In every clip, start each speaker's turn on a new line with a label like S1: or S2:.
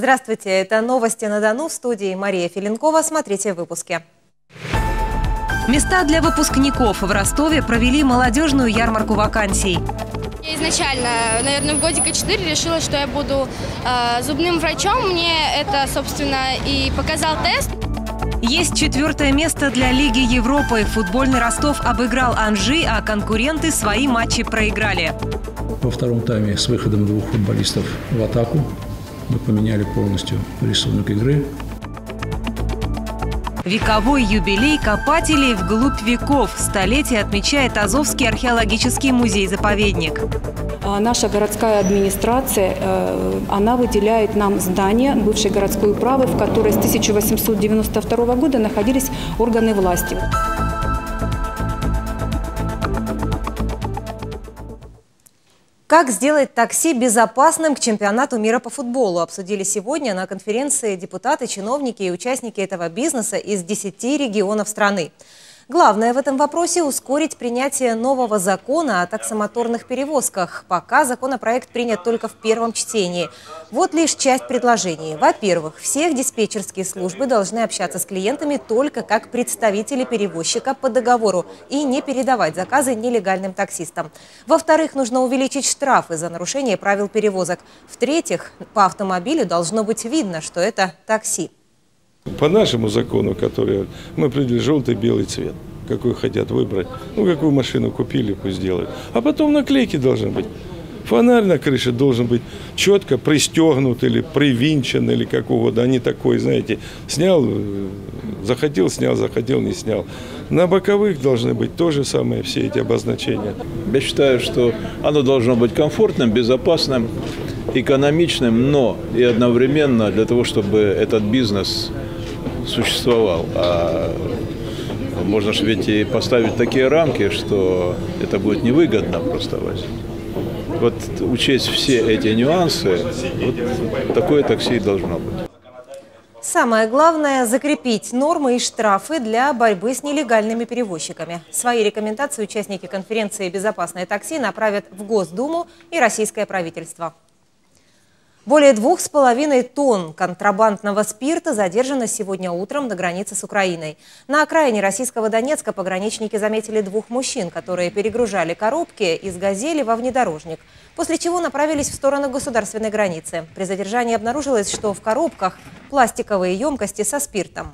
S1: Здравствуйте, это новости на Дону, в студии Мария Филинкова. Смотрите в выпуске. Места для выпускников в Ростове провели молодежную ярмарку вакансий.
S2: Я изначально, наверное, в годика 4 решила, что я буду зубным врачом. Мне это, собственно, и показал тест.
S1: Есть 4-е место для Лиги Европы. Футбольный Ростов обыграл Анжи, а конкуренты свои матчи проиграли.
S3: Во втором тайме с выходом 2 футболистов в атаку мы поменяли полностью рисунок игры.
S1: Вековой юбилей копателей вглубь веков. Столетие отмечает Азовский археологический музей-заповедник.
S4: Наша городская администрация, она выделяет нам здание бывшей городской управы, в которой с 1892 года находились органы власти.
S1: Как сделать такси безопасным к чемпионату мира по футболу, обсудили сегодня на конференции депутаты, чиновники и участники этого бизнеса из 10 регионов страны. Главное в этом вопросе – ускорить принятие нового закона о таксомоторных перевозках. Пока законопроект принят только в первом чтении. Вот лишь часть предложений. Во-первых, все диспетчерские службы должны общаться с клиентами только как представители перевозчика по договору и не передавать заказы нелегальным таксистам. Во-вторых, нужно увеличить штрафы за нарушение правил перевозок. В-третьих, по автомобилю должно быть видно, что это такси.
S5: По нашему закону, который мы определили желтый, белый цвет, какой хотят выбрать, какую машину купили, пусть делают. А потом наклейки должны быть. Фонарь на крыше должен быть четко пристегнут или привинчен, или как угодно, а не такой, знаете, снял, захотел, снял, захотел, не снял. На боковых должны быть то же самое, все эти обозначения.
S6: Я считаю, что оно должно быть комфортным, безопасным, экономичным, но и одновременно для того, чтобы этот бизнес существовал. А можно же ведь и поставить такие рамки, что это будет невыгодно просто возить. Вот учесть все эти нюансы, вот такое такси должно быть.
S1: Самое главное – закрепить нормы и штрафы для борьбы с нелегальными перевозчиками. Свои рекомендации участники конференции «Безопасное такси» направят в Госдуму и российское правительство. Более 2,5 тонн контрабандного спирта задержано сегодня утром на границе с Украиной. На окраине российского Донецка пограничники заметили 2 мужчин, которые перегружали коробки из «Газели» во внедорожник, после чего направились в сторону государственной границы. При задержании обнаружилось, что в коробках пластиковые емкости со спиртом.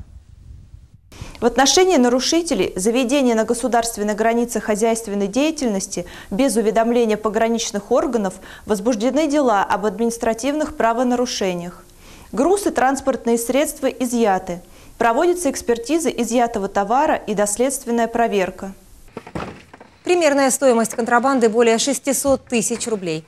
S7: В отношении нарушителей заведения на государственной границе хозяйственной деятельности без уведомления пограничных органов возбуждены дела об административных правонарушениях. Груз и транспортные средства изъяты. Проводится экспертиза изъятого товара и доследственная проверка.
S1: Примерная стоимость контрабанды более 600 тысяч рублей.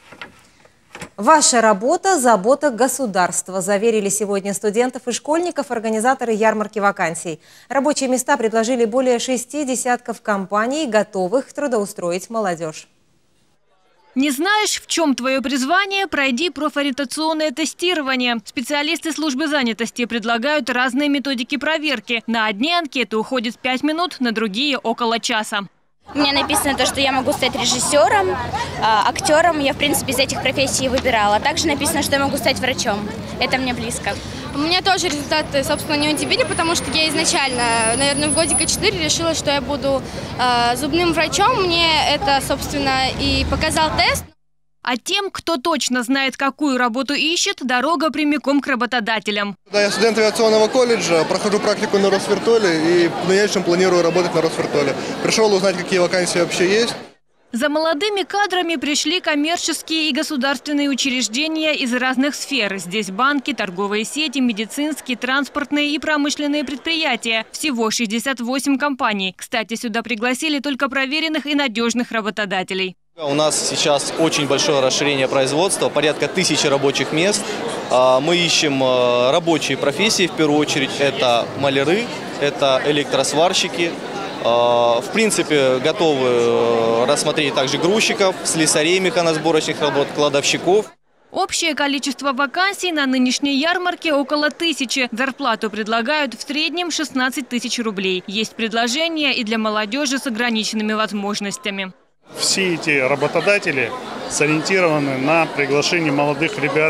S1: Ваша работа – забота государства, заверили сегодня студентов и школьников организаторы ярмарки вакансий. Рабочие места предложили более 60 компаний, готовых трудоустроить молодежь.
S8: Не знаешь, в чем твое призвание? Пройди профориентационное тестирование. Специалисты службы занятости предлагают разные методики проверки. На одни анкеты уходит 5 минут, на другие – около часа.
S2: У меня написано то, что я могу стать режиссером, актером. Я, в принципе, из этих профессий выбирала. Также написано, что я могу стать врачом. Это мне близко. У меня тоже результаты, собственно, не удивили, потому что я изначально, наверное, в годика 4 решила, что я буду зубным врачом. Мне это, собственно, и показал тест.
S8: А тем, кто точно знает, какую работу ищет, дорога прямиком к работодателям.
S9: Да, я студент авиационного колледжа, прохожу практику на Росвертоле и в дальнейшем планирую работать на Росвертоле. Пришел узнать, какие вакансии вообще есть.
S8: За молодыми кадрами пришли коммерческие и государственные учреждения из разных сфер. Здесь банки, торговые сети, медицинские, транспортные и промышленные предприятия. Всего 68 компаний. Кстати, сюда пригласили только проверенных и надежных работодателей.
S10: У нас сейчас очень большое расширение производства, порядка 1000 рабочих мест. Мы ищем рабочие профессии, в первую очередь это маляры, это электросварщики. В принципе, готовы рассмотреть также грузчиков, слесарей механосборочных работ, кладовщиков.
S8: Общее количество вакансий на нынешней ярмарке около 1000. Зарплату предлагают в среднем 16 тысяч рублей. Есть предложения и для молодежи с ограниченными возможностями.
S11: Все эти работодатели сориентированы на приглашение молодых ребят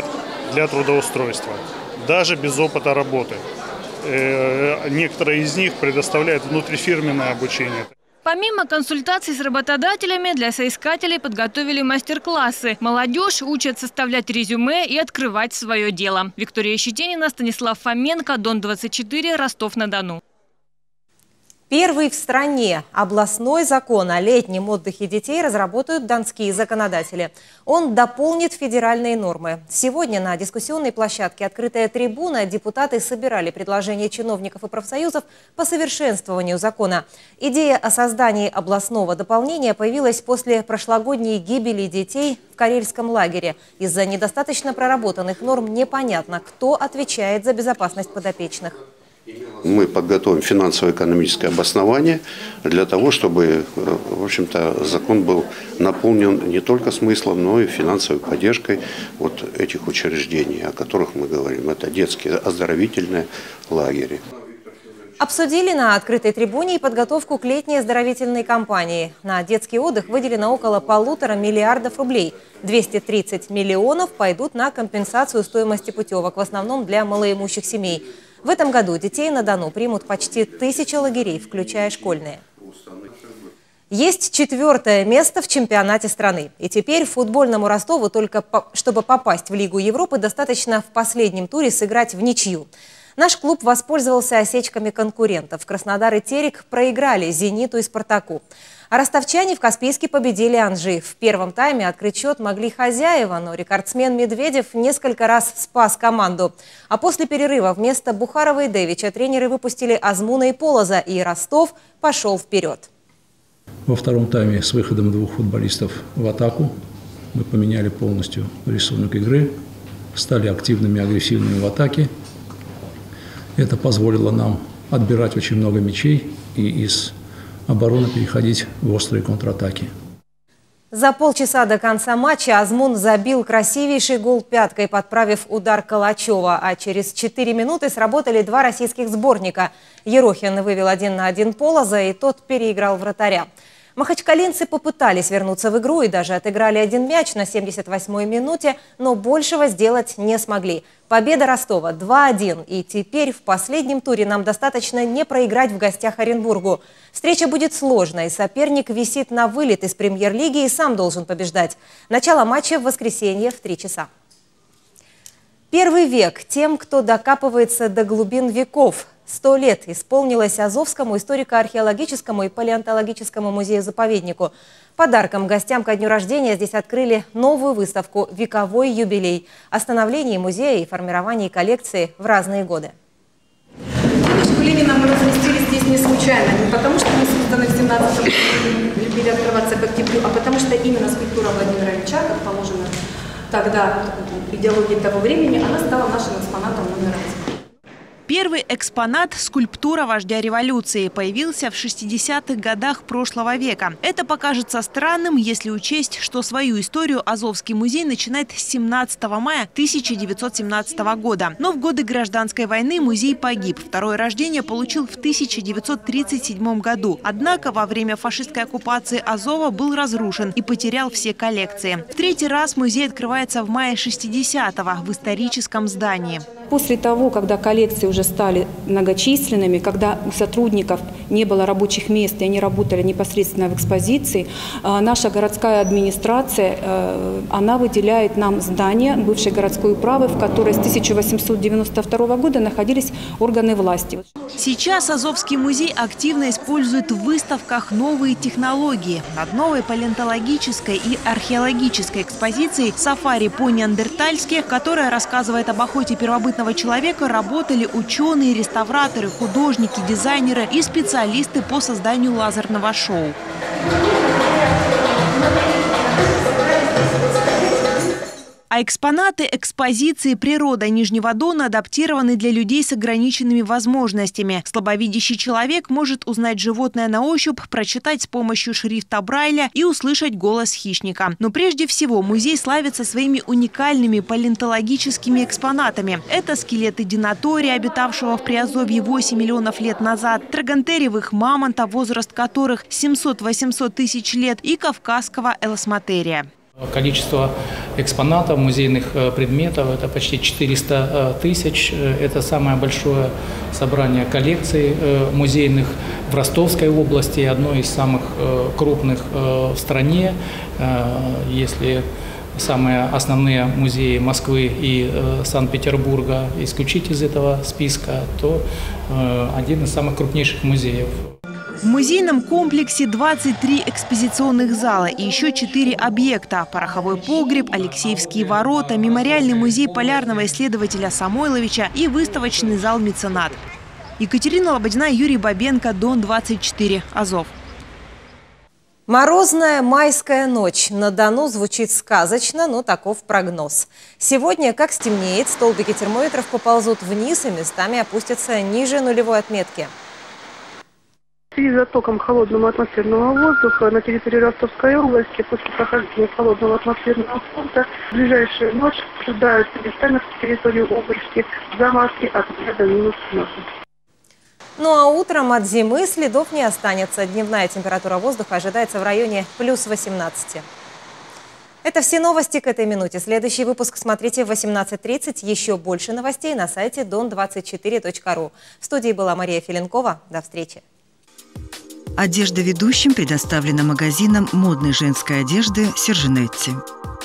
S11: для трудоустройства, даже без опыта работы. Некоторые из них предоставляют внутрифирменное обучение.
S8: Помимо консультаций с работодателями, для соискателей подготовили мастер-классы. Молодежь учат составлять резюме и открывать свое дело. Виктория Щетинина, Станислав Фоменко, Дон-24, Ростов-на-Дону.
S1: Первый в стране областной закон о летнем отдыхе детей разработают донские законодатели. Он дополнит федеральные нормы. Сегодня на дискуссионной площадке «Открытая трибуна» депутаты собирали предложения чиновников и профсоюзов по совершенствованию закона. Идея о создании областного дополнения появилась после прошлогодней гибели детей в карельском лагере. Из-за недостаточно проработанных норм непонятно, кто отвечает за безопасность подопечных.
S12: Мы подготовим финансово-экономическое обоснование для того, чтобы, в общем-то, закон был наполнен не только смыслом, но и финансовой поддержкой вот этих учреждений, о которых мы говорим. Это детские оздоровительные лагеря.
S1: Обсудили на открытой трибуне и подготовку к летней оздоровительной кампании. На детский отдых выделено около 1,5 миллиарда рублей. 230 миллионов пойдут на компенсацию стоимости путевок, в основном для малоимущих семей. В этом году детей на Дону примут почти 1000 лагерей, включая школьные. Есть 4-е место в чемпионате страны. И теперь футбольному Ростову только чтобы попасть в Лигу Европы, достаточно в последнем туре сыграть в ничью. Наш клуб воспользовался осечками конкурентов. Краснодар и Терек проиграли «Зениту» и «Спартаку». А ростовчане в Каспийске победили «Анжи». В первом тайме открыть счет могли хозяева, но рекордсмен Медведев несколько раз спас команду. А после перерыва вместо Бухарова и Дэвича тренеры выпустили Азмуна и Полоза, и Ростов пошел вперед.
S3: Во втором тайме с выходом 2 футболистов в атаку мы поменяли полностью рисунок игры, стали активными и агрессивными в атаке. Это позволило нам отбирать очень много мячей и из обороны переходить в острые контратаки.
S1: За полчаса до конца матча Азмун забил красивейший гол пяткой, подправив удар Калачева. А через 4 минуты сработали 2 российских сборника. Ерохин вывел 1-1 Полоза, и тот переиграл вратаря. Махачкалинцы попытались вернуться в игру и даже отыграли 1 мяч на 78-й минуте, но большего сделать не смогли. Победа Ростова 2-1, и теперь в последнем туре нам достаточно не проиграть в гостях Оренбургу. Встреча будет сложной, соперник висит на вылет из премьер-лиги и сам должен побеждать. Начало матча в воскресенье в 3 часа. Первый век тем, кто докапывается до глубин веков. 100 лет исполнилось Азовскому историко-археологическому и палеонтологическому музею-заповеднику. Подарком гостям ко дню рождения здесь открыли новую выставку «Вековой юбилей» о становлении музея и формировании коллекции в разные годы.
S4: Девочку Ленина мы разместили здесь не случайно, не потому что мы созданы в 17 году, любили открываться к октябрю, а потому что именно скульптура Владимира Ильича, как положено тогда идеологии того времени, она стала нашим экспонатом номер 1.
S13: Первый экспонат – скульптура вождя революции. Появился в 60-х годах прошлого века. Это покажется странным, если учесть, что свою историю Азовский музей начинает с 17 мая 1917 года. Но в годы гражданской войны музей погиб. Второе рождение получил в 1937 году. Однако во время фашистской оккупации Азова был разрушен и потерял все коллекции. В 3-й раз музей открывается в мае 60-го в историческом здании.
S4: После того, когда коллекции уже стали многочисленными, когда у сотрудников не было рабочих мест, и они работали непосредственно в экспозиции, наша городская администрация, она выделяет нам здание бывшей городской управы, в которой с 1892 года находились органы власти.
S13: Сейчас Азовский музей активно использует в выставках новые технологии. Над новой палеонтологической и археологической экспозицией «Сафари по-неандертальски», которая рассказывает об охоте первобытного человека, работали ученые, реставраторы, художники, дизайнеры и специалисты по созданию лазерного шоу. А экспонаты экспозиции «Природа Нижнего Дона» адаптированы для людей с ограниченными возможностями. Слабовидящий человек может узнать животное на ощупь, прочитать с помощью шрифта Брайля и услышать голос хищника. Но прежде всего музей славится своими уникальными палеонтологическими экспонатами. Это скелеты динотория, обитавшего в Приазовье 8 миллионов лет назад, трагонтериевых мамонтов, возраст которых 700-800 тысяч лет, и кавказского элосматерия.
S14: Количество экспонатов, музейных предметов – это почти 400 тысяч. Это самое большое собрание коллекций музейных в Ростовской области, одно из самых крупных в стране. Если самые основные музеи Москвы и Санкт-Петербурга исключить из этого списка, то один из самых крупнейших музеев.
S13: В музейном комплексе 23 экспозиционных зала и еще 4 объекта. Пороховой погреб, Алексеевские ворота, мемориальный музей полярного исследователя Самойловича и выставочный зал «Меценат». Екатерина Лободина, Юрий Бабенко, Дон-24, Азов.
S1: Морозная майская ночь. На Дону звучит сказочно, но таков прогноз. Сегодня, как стемнеет, столбики термометров поползут вниз и местами опустятся ниже нулевой отметки.
S15: В связи с затоком холодного атмосферного воздуха на территории Ростовской области после прохождения холодного атмосферного фронта в ближайшую ночь ожидаются местами в территории области заморозки от 0 до минус 1.
S1: Ну а утром от зимы следов не останется. Дневная температура воздуха ожидается в районе плюс 18. Это все новости к этой минуте. Следующий выпуск смотрите в 18:30. Еще больше новостей на сайте don24.ru. В студии была Мария Филенкова. До встречи.
S16: Одежда ведущим предоставлена магазином модной женской одежды «Сержинетти».